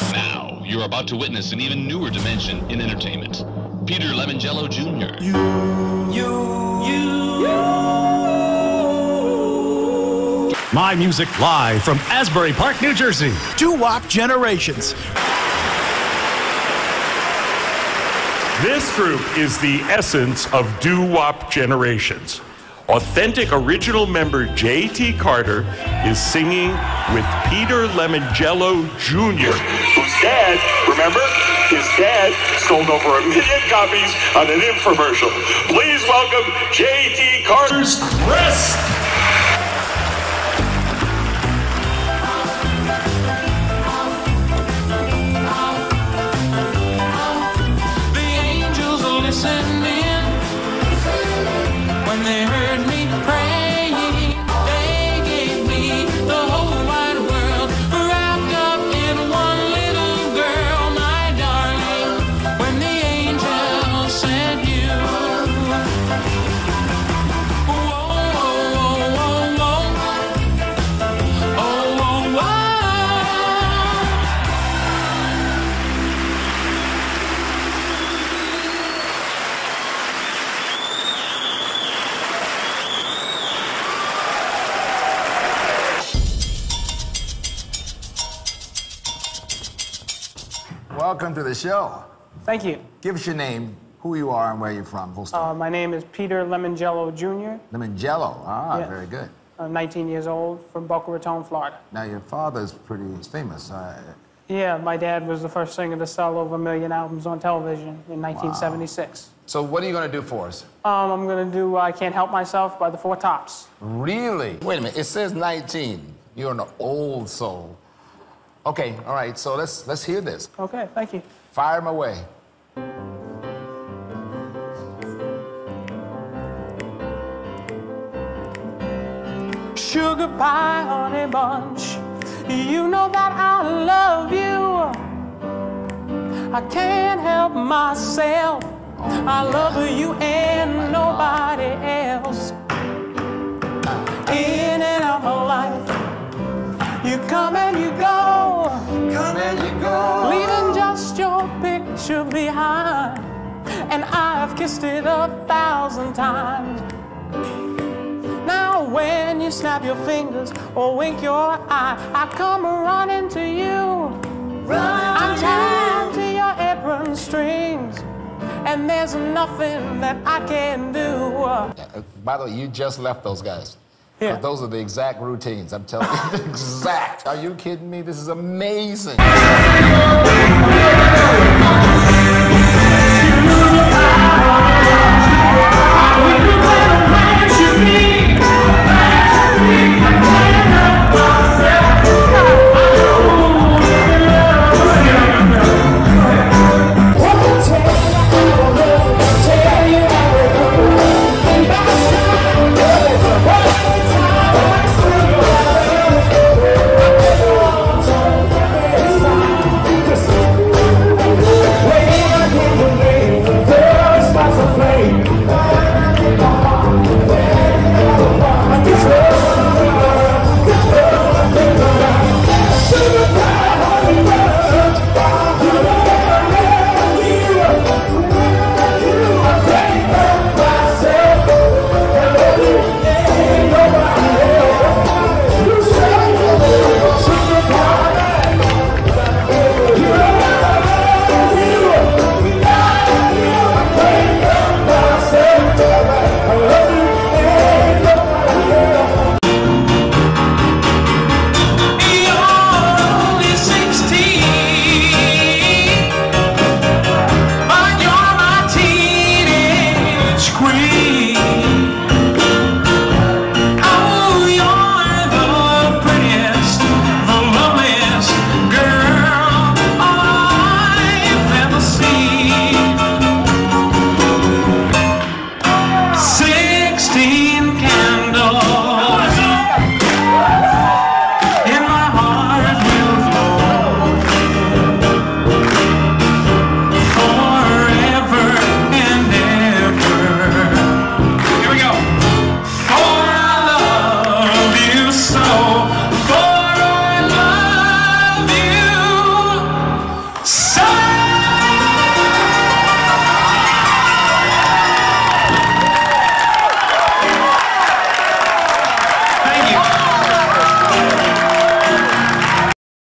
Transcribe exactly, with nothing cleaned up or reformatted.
Now, you're about to witness an even newer dimension in entertainment. Peter Lemongello Junior You, you, you, you. My Music Live from Asbury Park, New Jersey. Doo-wop Generations. This group is the essence of doo-wop generations. Authentic original member J T Carter is singing with Peter Lemongello Junior, whose dad, remember, his dad sold over a million copies on an infomercial. Please welcome J T Carter's Rest. When they heard me praying, they gave me the whole wide world, wrapped up in one little girl, my darling. When the angel sent you, whoa, whoa, whoa, whoa, oh, whoa, whoa. Welcome to the show. Thank you. Give us your name, who you are, and where you're from. Full stop. Uh, my name is Peter Lemongello Junior Lemongello. Ah, Yes. very good. I'm nineteen years old, from Boca Raton, Florida. Now, your father's pretty famous. Uh, Yeah, my dad was the first singer to sell over a million albums on television in nineteen seventy-six. so what are you going to do for us? Um, I'm gonna do I Can't Help Myself by the Four Tops. Really? Wait a minute. It says nineteen. You're an old soul. Okay, all right. So let's let's hear this. Okay, thank you. Fire him away. Sugar pie, honey bunch, you know that I love you. I can't help myself. I love you and nobody else. In and out my life, you come and you go, Come and you go. leaving just your picture behind. And I've kissed it a thousand times. Now when you snap your fingers or wink your eye, I come running to you. Running I'm to tied you. to your apron strings, and there's nothing that I can do. Uh, by the way, you just left those guys. Yeah. Those are the exact routines. I'm telling you, exact. Are you kidding me? This is amazing.